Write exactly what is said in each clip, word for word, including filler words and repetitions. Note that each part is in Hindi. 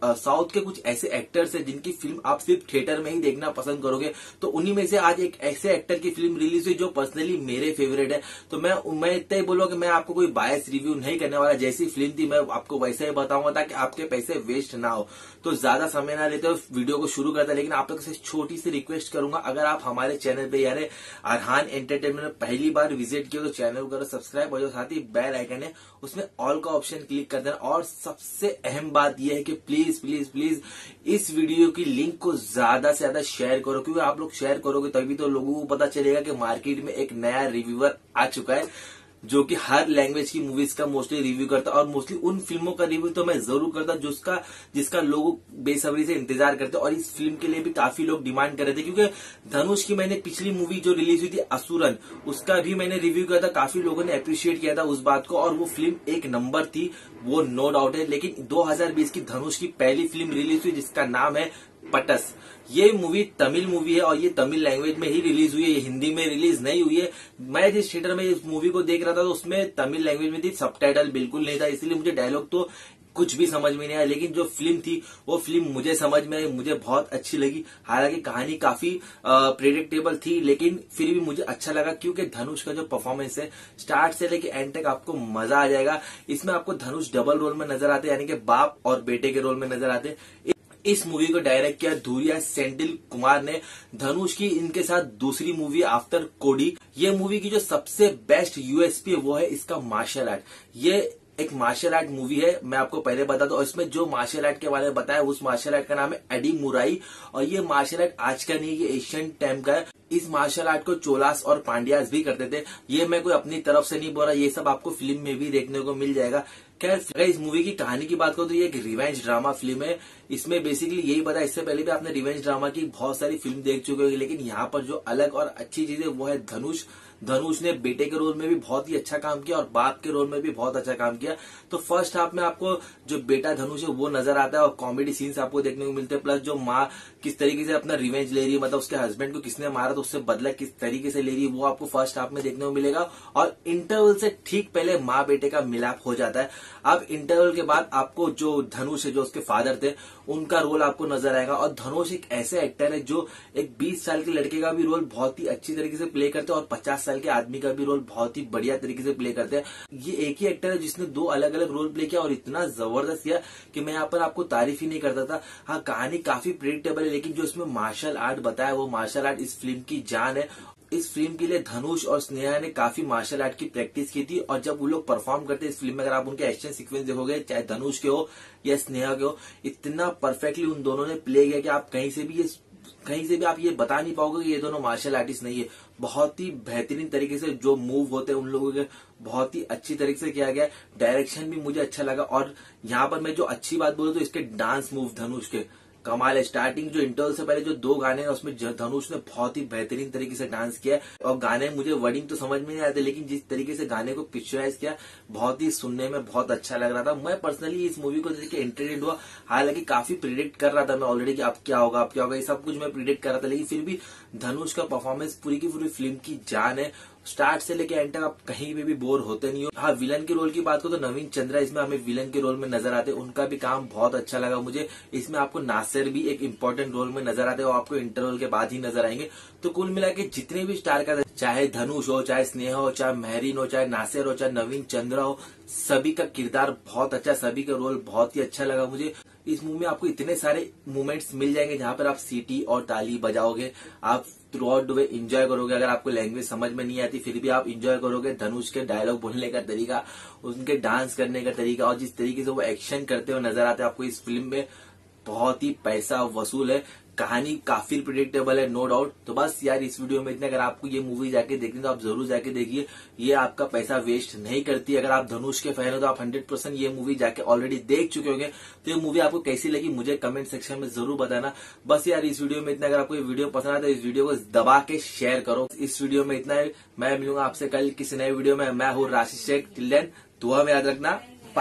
साउथ के कुछ ऐसे एक्टर्स हैं जिनकी फिल्म आप सिर्फ थिएटर में ही देखना पसंद करोगे, तो उन्हीं में से आज एक ऐसे एक्टर की फिल्म रिलीज हुई जो पर्सनली मेरे फेवरेट है। तो मैं मैं इतना ही बोलूंगा कि मैं आपको कोई बायस रिव्यू नहीं करने वाला, जैसी फिल्म थी मैं आपको वैसा ही बताऊंगा ताकि आपके पैसे वेस्ट ना हो। तो ज्यादा समय ना लेते हुए वीडियो को शुरू करते, लेकिन आप लोग से छोटी सी रिक्वेस्ट करूंगा, अगर आप हमारे चैनल पे यार अरहान एंटरटेनमेंट में पहली बार विजिट किया तो चैनल को करो सब्सक्राइब और जो साथ ही बेल आइकन है उसमें ऑल का ऑप्शन क्लिक कर देना। और सबसे अहम बात यह है कि प्लीज प्लीज प्लीज इस वीडियो की लिंक को ज्यादा से ज्यादा शेयर करो, क्योंकि आप लोग शेयर करोगे तभी तो लोगों को पता चलेगा कि मार्केट में एक नया रिव्यूअर आ चुका है जो कि हर लैंग्वेज की मूवीज का मोस्टली रिव्यू करता है। और मोस्टली उन फिल्मों का रिव्यू तो मैं जरूर करता जिसका जिसका लोग बेसब्री से इंतजार करते। और इस फिल्म के लिए भी काफी लोग डिमांड कर रहे थे, क्योंकि धनुष की मैंने पिछली मूवी जो रिलीज हुई थी असुरन, उसका भी मैंने रिव्यू किया था, काफी लोगों ने अप्रिशिएट किया था उस बात को, और वो फिल्म एक नंबर थी, वो नो डाउट है। लेकिन दो हजार बीस की धनुष की पहली फिल्म रिलीज हुई जिसका नाम है पटस। ये मूवी तमिल मूवी है और ये तमिल लैंग्वेज में ही रिलीज हुई है, ये हिंदी में रिलीज नहीं हुई है। मैं जिस थिएटर में इस मूवी को देख रहा था तो उसमें तमिल लैंग्वेज में थी, सबटाइटल बिल्कुल नहीं था, इसलिए मुझे डायलॉग तो कुछ भी समझ में नहीं आया। लेकिन जो फिल्म थी वो फिल्म मुझे समझ में आई, मुझे बहुत अच्छी लगी। हालांकि कहानी काफी प्रेडिक्टेबल थी, लेकिन फिर भी मुझे अच्छा लगा, क्योंकि धनुष का जो परफॉर्मेंस है स्टार्ट से लेके एंड तक आपको मजा आ जाएगा। इसमें आपको धनुष डबल रोल में नजर आते, यानी कि बाप और बेटे के रोल में नजर आते। इस मूवी को डायरेक्ट किया धुरिया सेंडिल कुमार ने। धनुष की इनके साथ दूसरी मूवी आफ्टर कोडी। ये मूवी की जो सबसे बेस्ट यूएसपी है वो है इसका मार्शल आर्ट। ये एक मार्शल आर्ट मूवी है, मैं आपको पहले बता दूं। और इसमें जो मार्शल आर्ट के बारे में बताया उस मार्शल आर्ट का नाम है एडी मुराई। और ये मार्शल आर्ट आज का नहीं, ये एशियन टाइम का है। इस मार्शल आर्ट को चोलास और पांड्यास भी करते थे। ये मैं कोई अपनी तरफ से नहीं बोल रहा, ये सब आपको फिल्म में भी देखने को मिल जाएगा। खैर, इस मूवी की कहानी की बात करो तो ये एक रिवेंज ड्रामा फिल्म है। इसमें बेसिकली यही पता, इससे पहले भी आपने रिवेंज ड्रामा की बहुत सारी फिल्म देख चुके होंगे, लेकिन यहाँ पर जो अलग और अच्छी चीज है वो है धनुष। धनुष ने बेटे के रोल में भी बहुत ही अच्छा काम किया और बाप के रोल में भी बहुत अच्छा काम किया। तो फर्स्ट हाफ में आपको जो बेटा धनुष है वो नजर आता है और कॉमेडी सीन्स आपको देखने को मिलते हैं। प्लस जो माँ किस तरीके से अपना रिवेंज ले रही है, मतलब उसके हस्बैंड को किसने मारा तो उससे बदला किस तरीके से ले रही है, वो आपको फर्स्ट हाफ में देखने को मिलेगा। और इंटरवल से ठीक पहले माँ बेटे का मिलाप हो जाता है। अब इंटरवल के बाद आपको जो धनुष है, जो उसके फादर थे, उनका रोल आपको नजर आएगा। और धनुष एक ऐसे एक्टर है जो एक बीस साल के लड़के का भी रोल बहुत ही अच्छी तरीके से प्ले करते हैं और पचास साल के आदमी का भी रोल बहुत ही बढ़िया तरीके से प्ले करते हैं। ये एक ही एक्टर है जिसने दो अलग अलग रोल प्ले किया और इतना जबरदस्त किया कि मैं यहाँ पर आपको तारीफ ही नहीं करता था। हाँ, कहानी काफी प्रेडिक्टेबल है, लेकिन जो इसमें मार्शल आर्ट बताया वो मार्शल आर्ट इस फिल्म की जान है। इस फिल्म के लिए धनुष और स्नेहा ने काफी मार्शल आर्ट की प्रैक्टिस की थी। और जब वो लोग परफॉर्म करते हैं इस फिल्म में, अगर आप उनके एक्शन सीक्वेंस देखोगे, चाहे धनुष के हो या स्नेहा के हो, इतना परफेक्टली उन दोनों ने प्ले किया कि आप कहीं से भी ये कहीं से भी आप ये बता नहीं पाओगे कि ये दोनों मार्शल आर्टिस्ट नहीं है। बहुत ही बेहतरीन तरीके से जो मूव होते हैं उन लोगों के बहुत ही अच्छी तरीके से किया गया। डायरेक्शन भी मुझे अच्छा लगा। और यहाँ पर मैं जो अच्छी बात बोलूं तो इसके डांस मूव धनुष के कमाल है। स्टार्टिंग जो इंटरवल से पहले जो दो गाने हैं उसमें धनुष ने बहुत ही बेहतरीन तरीके से डांस किया है। और गाने मुझे वर्डिंग तो समझ में नहीं आते, लेकिन जिस तरीके से गाने को पिक्चराइज किया बहुत ही सुनने में बहुत अच्छा लग रहा था। मैं पर्सनली इस मूवी को देख के एंटरटेन्ड हुआ। हालांकि काफी प्रिडिक्ट कर रहा था मैं ऑलरेडी कि अब क्या होगा अब क्या होगा, ये सब कुछ मैं प्रिडिक्ट कर रहा था, लेकिन फिर भी धनुष का परफॉर्मेंस पूरी की पूरी फिल्म की जान है। स्टार्ट से लेके एंड तक आप कहीं पे भी बोर होते नहीं हो। हाँ, विलन के रोल की बात करो तो नवीन चंद्रा इसमें हमें विलन के रोल में नजर आते हैं, उनका भी काम बहुत अच्छा लगा मुझे। इसमें आपको नासिर भी एक इम्पोर्टेंट रोल में नजर आते हैं और आपको इंटरवल के बाद ही नजर आएंगे। तो कुल मिला के जितने भी स्टार का, चाहे धनुष हो, चाहे स्नेहा हो, चाहे महरीन हो, चाहे नासिर हो, चाहे नवीन चंद्रा हो, सभी का किरदार बहुत अच्छा, सभी का रोल बहुत ही अच्छा लगा मुझे। इस मूवी में आपको इतने सारे मोमेंट्स मिल जाएंगे जहां पर आप सीटी और ताली बजाओगे, आप throughout the way enjoy करोगे। अगर आपको लैंग्वेज समझ में नहीं आती फिर भी आप एंजॉय करोगे। धनुष के डायलॉग बोलने का तरीका, उनके डांस करने का तरीका और जिस तरीके से वो एक्शन करते हुए नजर आते हैं आपको इस फिल्म में, बहुत ही पैसा वसूल है। कहानी काफी प्रिडिक्टेबल है, नो डाउट। तो बस यार इस वीडियो में इतना। अगर आपको ये मूवी जाके देखनी तो आप जरूर जाके देखिए, ये आपका पैसा वेस्ट नहीं करती। अगर आप धनुष के फैन हो तो आप हंड्रेड परसेंट ये मूवी जाके ऑलरेडी देख चुके होंगे। तो ये मूवी आपको कैसी लगी मुझे कमेंट सेक्शन में जरूर बताना। बस यार इस वीडियो में इतना। अगर आपको ये वीडियो पसंद आया तो इस वीडियो को दबा के शेयर करो। इस वीडियो में इतना है, मैं मिलूंगा आपसे कल किसी नए वीडियो में। मैं हूँ राशि शेख। टिल देन दुआ में याद रखना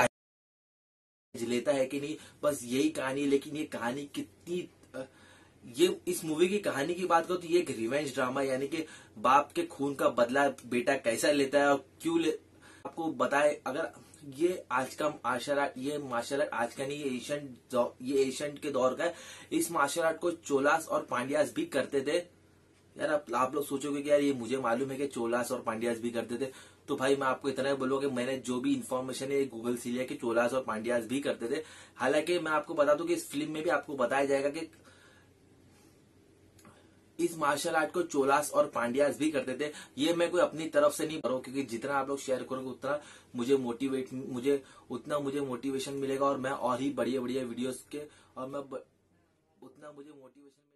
लेता है कि नहीं, बस यही कहानी है। लेकिन ये कहानी कितनी, ये इस मूवी की कहानी की बात करो तो ये एक रिवेंज ड्रामा, यानी कि बाप के खून का बदला बेटा कैसा लेता है और क्यों ले, आपको बताए। अगर ये आज का मार्शल आर्ट, ये मार्शल आर्ट आज का नहीं, ये एशियंट ये एशियंट के दौर का है। इस मार्शल आर्ट को चोलास और पांड्यास भी करते थे। यार आप, आप लोग सोचोगे कि यार ये मुझे मालूम है कि चोलास और पांड्यास भी करते थे, तो भाई मैं आपको इतना ही बोलूंगा कि मैंने जो भी इन्फॉर्मेशन है गूगल से लिया कि चोलास और पांड्यास भी करते थे। हालांकि मैं आपको बता दूं कि इस फिल्म में भी आपको बताया जाएगा कि इस मार्शल आर्ट को चोलास और पांड्यास भी करते थे। ये मैं कोई अपनी तरफ से नहीं कर रहा हूं, क्योंकि जितना आप लोग शेयर करोगे उतना मुझे मोटिवेट मुझे उतना मुझे मोटिवेशन मिलेगा और मैं और ही बढ़िया बढ़िया वीडियोस के और मैं ब, उतना मुझे मोटिवेशन